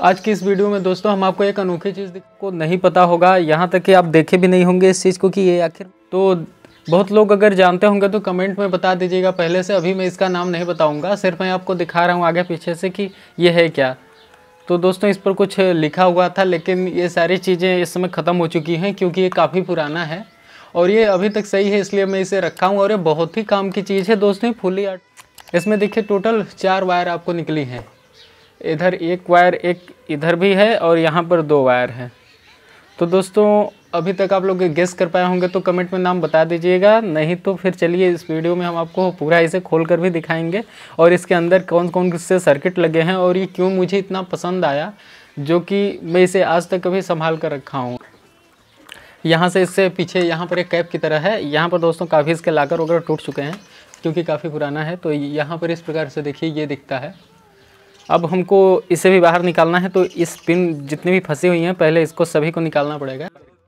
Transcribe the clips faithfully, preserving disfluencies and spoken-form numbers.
आज की इस वीडियो में दोस्तों हम आपको एक अनोखी चीज़ को नहीं पता होगा, यहाँ तक कि आप देखे भी नहीं होंगे इस चीज़ को कि ये आखिर। तो बहुत लोग अगर जानते होंगे तो कमेंट में बता दीजिएगा पहले से। अभी मैं इसका नाम नहीं बताऊंगा, सिर्फ मैं आपको दिखा रहा हूँ आगे पीछे से कि ये है क्या। तो दोस्तों इस पर कुछ लिखा हुआ था, लेकिन ये सारी चीज़ें इस समय ख़त्म हो चुकी हैं क्योंकि ये काफ़ी पुराना है और ये अभी तक सही है, इसलिए मैं इसे रखा हूँ। और ये बहुत ही काम की चीज़ है दोस्तों, फुली आर्ट। इसमें देखिए टोटल चार वायर आपको निकली हैं। इधर एक वायर, एक इधर भी है और यहाँ पर दो वायर हैं। तो दोस्तों अभी तक आप लोग गेस कर पाए होंगे तो कमेंट में नाम बता दीजिएगा, नहीं तो फिर चलिए इस वीडियो में हम आपको पूरा इसे खोल कर भी दिखाएंगे और इसके अंदर कौन कौन से सर्किट लगे हैं और ये क्यों मुझे इतना पसंद आया, जो कि मैं इसे आज तक कभी संभाल कर रखा हूँ। यहाँ से इससे पीछे यहाँ पर एक कैप की तरह है। यहाँ पर दोस्तों काफ़ी इसके लाकर वगैरह टूट चुके हैं क्योंकि काफ़ी पुराना है। तो यहाँ पर इस प्रकार से देखिए ये दिखता है। अब हमको इसे भी बाहर निकालना है, तो इस पिन जितनी भी फंसी हुई हैं पहले इसको सभी को निकालना पड़ेगा।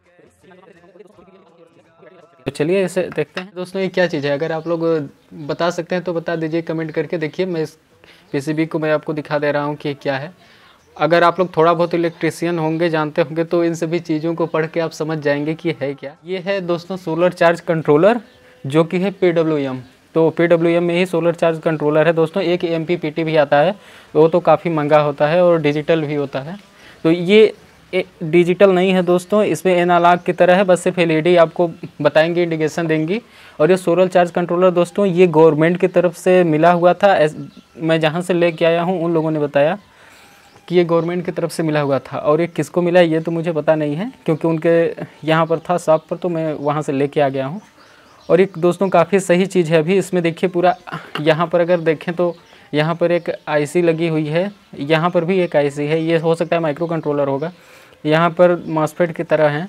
तो चलिए इसे देखते हैं। दोस्तों ये क्या चीज़ है, अगर आप लोग बता सकते हैं तो बता दीजिए कमेंट करके। देखिए मैं इस पीसीबी को मैं आपको दिखा दे रहा हूँ कि क्या है। अगर आप लोग थोड़ा बहुत इलेक्ट्रिशियन होंगे, जानते होंगे, तो इन सभी चीज़ों को पढ़ के आप समझ जाएंगे कि है क्या। ये है दोस्तों सोलर चार्ज कंट्रोलर, जो कि है पी डब्ल्यू एम। तो पी डब्ल्यू एम में ही सोलर चार्ज कंट्रोलर है दोस्तों। एक एम पी पी टी भी आता है, वो तो काफ़ी महंगा होता है और डिजिटल भी होता है। तो ये डिजिटल नहीं है दोस्तों, इसमें एनालॉग की तरह है, बस सिर्फ एल ई डी आपको बताएंगे, इंडिकेशन देंगी। और ये सोलर चार्ज कंट्रोलर दोस्तों ये गवर्नमेंट की तरफ से मिला हुआ था। मैं जहाँ से लेके आया हूँ उन लोगों ने बताया कि ये गवर्नमेंट की तरफ से मिला हुआ था। और ये किसको मिला ये तो मुझे पता नहीं है, क्योंकि उनके यहाँ पर था शॉप पर, तो मैं वहाँ से लेके आ गया हूँ। और एक दोस्तों काफ़ी सही चीज़ है। अभी इसमें देखिए पूरा, यहाँ पर अगर देखें तो यहाँ पर एक आईसी लगी हुई है, यहाँ पर भी एक आईसी है, ये हो सकता है माइक्रो कंट्रोलर होगा। यहाँ पर मॉसफेट की तरह हैं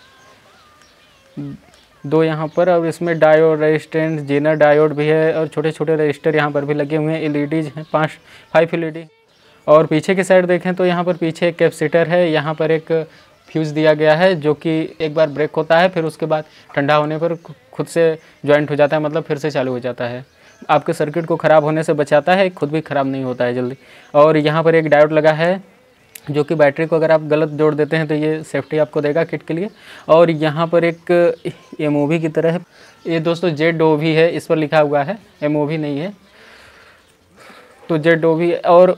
दो यहाँ पर, और इसमें डायोड, रेजिस्टेंस, जेनर डायोड भी है और छोटे छोटे रजिस्टर यहाँ पर भी लगे हुए हैं। एलईडीज हैं पाँच फाइव एलईडी। और पीछे की साइड देखें तो यहाँ पर पीछे एक कैपेसिटर है, यहाँ पर एक फ्यूज़ दिया गया है जो कि एक बार ब्रेक होता है, फिर उसके बाद ठंडा होने पर खुद से जॉइंट हो जाता है, मतलब फिर से चालू हो जाता है। आपके सर्किट को ख़राब होने से बचाता है, खुद भी ख़राब नहीं होता है जल्दी। और यहाँ पर एक डायोड लगा है जो कि बैटरी को अगर आप गलत जोड़ देते हैं तो ये सेफ्टी आपको देगा किट के लिए। और यहाँ पर एक एम ओ वी की तरह है, ये दोस्तों जेड ओ वी है, इस पर लिखा हुआ है, एम ओ वी नहीं है, तो जेड ओ वी। और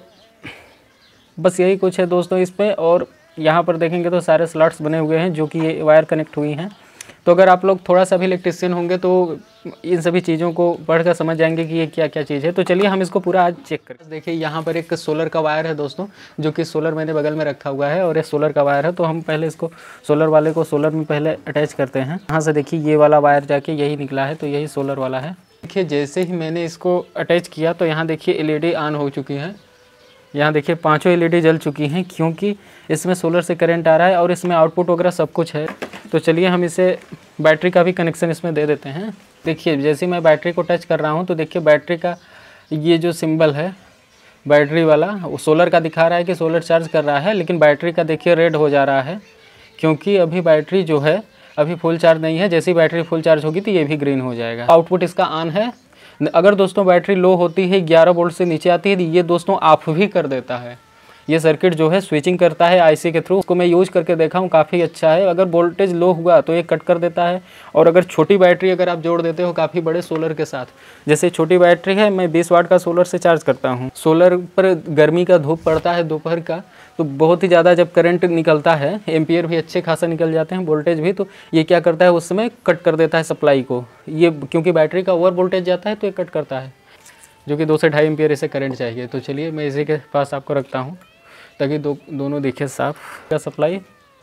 बस यही कुछ है दोस्तों इस पर। और यहाँ पर देखेंगे तो सारे स्लॉट्स बने हुए हैं जो कि ये वायर कनेक्ट हुई हैं। तो अगर आप लोग थोड़ा सा भी इलेक्ट्रिशियन होंगे तो इन सभी चीज़ों को पढ़कर समझ जाएंगे कि ये क्या क्या चीज़ है। तो चलिए हम इसको पूरा आज चेक करें। देखिए यहाँ पर एक सोलर का वायर है दोस्तों, जो कि सोलर मैंने बगल में रखा हुआ है और ये सोलर का वायर है। तो हम पहले इसको सोलर वाले को सोलर में पहले अटैच करते हैं। यहाँ से देखिए ये वाला वायर जाके यही निकला है, तो यही सोलर वाला है। देखिए जैसे ही मैंने इसको अटैच किया तो यहाँ देखिए एल ई डी ऑन हो चुकी है। यहाँ देखिए पांचों एलईडी जल चुकी हैं क्योंकि इसमें सोलर से करंट आ रहा है और इसमें आउटपुट वगैरह सब कुछ है। तो चलिए हम इसे बैटरी का भी कनेक्शन इसमें दे देते हैं। देखिए जैसे मैं बैटरी को टच कर रहा हूँ तो देखिए बैटरी का ये जो सिंबल है बैटरी वाला, वो सोलर का दिखा रहा है कि सोलर चार्ज कर रहा है, लेकिन बैटरी का देखिए रेड हो जा रहा है क्योंकि अभी बैटरी जो है अभी फुल चार्ज नहीं है। जैसे ही बैटरी फुल चार्ज होगी तो ये भी ग्रीन हो जाएगा। आउटपुट इसका ऑन है। अगर दोस्तों बैटरी लो होती है, ग्यारह वोल्ट से नीचे आती है, तो ये दोस्तों ऑफ भी कर देता है। ये सर्किट जो है स्विचिंग करता है आईसी के थ्रू। उसको मैं यूज़ करके देखा हूँ, काफ़ी अच्छा है। अगर वोल्टेज लो हुआ तो ये कट कर देता है। और अगर छोटी बैटरी अगर आप जोड़ देते हो काफ़ी बड़े सोलर के साथ, जैसे छोटी बैटरी है, मैं बीस वाट का सोलर से चार्ज करता हूँ। सोलर पर गर्मी का धूप पड़ता है दोपहर का, तो बहुत ही ज़्यादा जब करंट निकलता है, एम्पियर भी अच्छे खासा निकल जाते हैं, वोल्टेज भी, तो ये क्या करता है उस समय कट कर देता है सप्लाई को। ये क्योंकि बैटरी का ओवर वोल्टेज जाता है तो ये कट करता है, जो कि दो से ढाई एम्पियर इसे करंट चाहिए। तो चलिए मैं इसी के पास आपको रखता हूँ ताकि दो दोनों दिखे साफ का सप्लाई।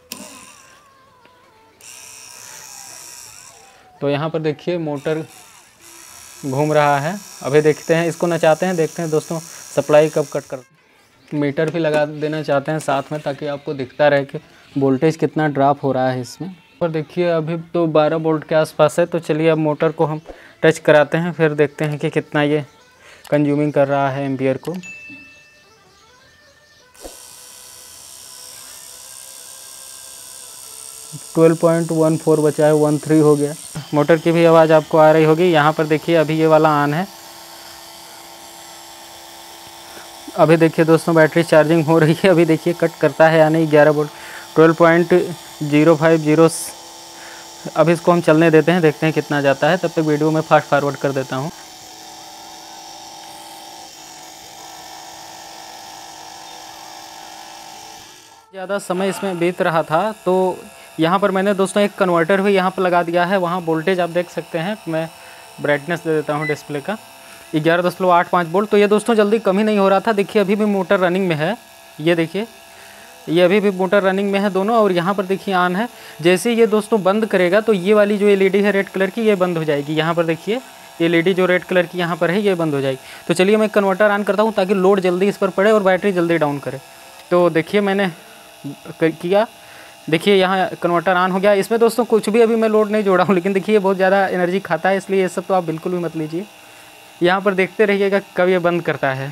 तो यहाँ पर देखिए मोटर घूम रहा है। अभी देखते हैं, इसको नचाते हैं, देखते हैं दोस्तों सप्लाई कब कट कर। मीटर भी लगा देना चाहते हैं साथ में ताकि आपको दिखता रहे कि वोल्टेज कितना ड्रॉप हो रहा है इसमें। पर देखिए अभी तो बारह वोल्ट के आसपास है। तो चलिए अब मोटर को हम टच कराते हैं, फिर देखते हैं कि कितना ये कंज्यूमिंग कर रहा है एम्पियर को। ट्वेल्व पॉइंट वन फोर बचा है, वन थ्री हो गया। मोटर की भी आवाज़ आपको आ रही होगी। यहाँ पर देखिए अभी ये वाला ऑन है। अभी देखिए दोस्तों बैटरी चार्जिंग हो रही है। अभी देखिए कट करता है यानी ग्यारह volt twelve point zero five zero. अभी इसको हम चलने देते हैं, देखते हैं कितना जाता है। तब तक वीडियो में फास्ट फॉरवर्ड कर देता हूँ। ज़्यादा समय इसमें बीत रहा था तो यहाँ पर मैंने दोस्तों एक कन्वर्टर भी यहाँ पर लगा दिया है। वहाँ वोल्टेज आप देख सकते हैं, मैं ब्राइटनेस दे देता हूँ डिस्प्ले का, ग्यारह दशमलव आठ पाँच वोल्ट। तो ये दोस्तों जल्दी कम ही नहीं हो रहा था। देखिए अभी भी मोटर रनिंग में है, ये देखिए ये अभी भी मोटर रनिंग में है दोनों। और यहाँ पर देखिए ऑन है। जैसे ये दोस्तों बंद करेगा तो ये वाली जो एलईडी है रेड कलर की, ये बंद हो जाएगी। यहाँ पर देखिए एलईडी जो रेड कलर की यहाँ पर है, ये बंद हो जाएगी। तो चलिए मैं कन्वर्टर ऑन करता हूँ ताकि लोड जल्दी इस पर पड़े और बैटरी जल्दी डाउन करे। तो देखिए मैंने किया, देखिए यहाँ कन्वर्टर ऑन हो गया। इसमें दोस्तों कुछ भी अभी मैं लोड नहीं जोड़ा हूँ, लेकिन देखिए ये बहुत ज़्यादा एनर्जी खाता है, इसलिए ये सब तो आप बिल्कुल भी मत लीजिए। यहाँ पर देखते रहिएगा कब ये बंद करता है।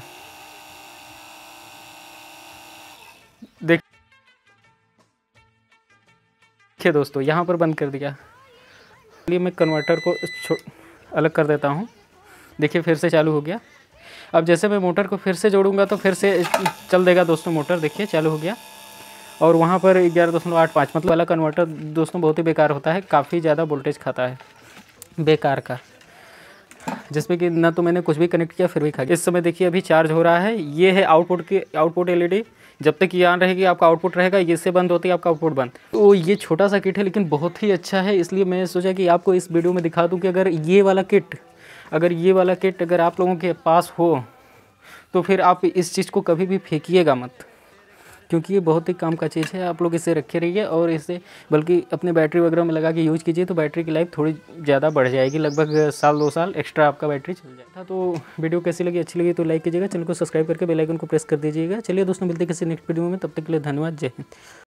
देखिए दोस्तों यहाँ पर बंद कर दिया। चलिए मैं कन्वर्टर को अलग कर देता हूँ। देखिए फिर से चालू हो गया। अब जैसे मैं मोटर को फिर से जोड़ूंगा तो फिर से चल देगा दोस्तों मोटर। देखिए चालू हो गया। और वहाँ पर ग्यारह दशमलव आठ पाँच मतलब वाला कन्वर्टर दोस्तों बहुत ही बेकार होता है, काफ़ी ज़्यादा वोल्टेज खाता है, बेकार का, जिसमें कि ना तो मैंने कुछ भी कनेक्ट किया फिर भी खा गया। इस समय देखिए अभी चार्ज हो रहा है। ये है आउटपुट की आउटपुट एलईडी। जब तक ये ऑन रहेगी आपका आउटपुट रहेगा, ये से बंद होती है आपका आउटपुट बंद। तो ये छोटा सा किट है लेकिन बहुत ही अच्छा है, इसलिए मैं सोचा कि आपको इस वीडियो में दिखा दूँ कि अगर ये वाला किट अगर ये वाला किट अगर आप लोगों के पास हो तो फिर आप इस चीज़ को कभी भी फेंकिएगा मत, क्योंकि ये बहुत ही काम का चीज़ है। आप लोग इसे रखे रहिए और इसे बल्कि अपने बैटरी वगैरह में लगा के यूज़ कीजिए, तो बैटरी की लाइफ थोड़ी ज़्यादा बढ़ जाएगी, लगभग साल दो साल एक्स्ट्रा आपका बैटरी चल जाएगा। तो वीडियो कैसी लगी, अच्छी लगी तो लाइक कीजिएगा, चैनल को सब्सक्राइब करके बेल आइकन को प्रेस कर दीजिएगा। चलिए दोस्तों मिलते हैं किसी नेक्स्ट वीडियो में, तब तक के लिए धन्यवाद, जय हिंद।